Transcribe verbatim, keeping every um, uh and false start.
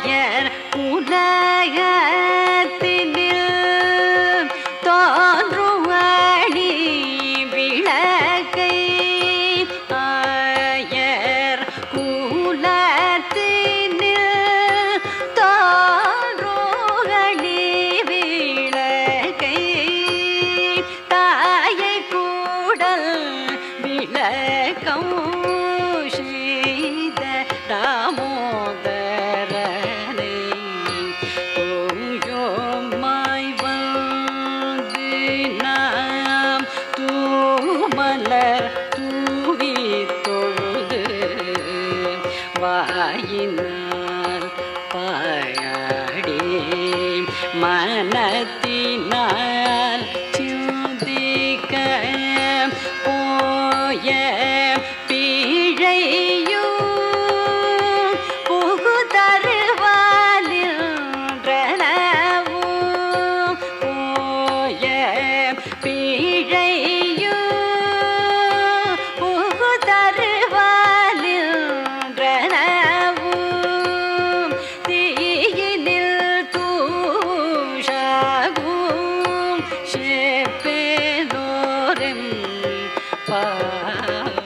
ஆயர் உலகத்தினில் தோன்றுவழி விளக்கை ஆயர் குலத்தினில் தோன்றுவழி விளக்கை தாயை கூடல் விளக்கம் தாமோதரனை தோயோமாய் வந்து நாம் தூமலர் தூவி தொழுது வாயினால் பாடி மனத்தினால் சிந்திக்க போய பிழையோ பிழையோ புகுதருவாலின்றனவும் தீயினில் தூஷாகும் செப்பேனோரெம் பா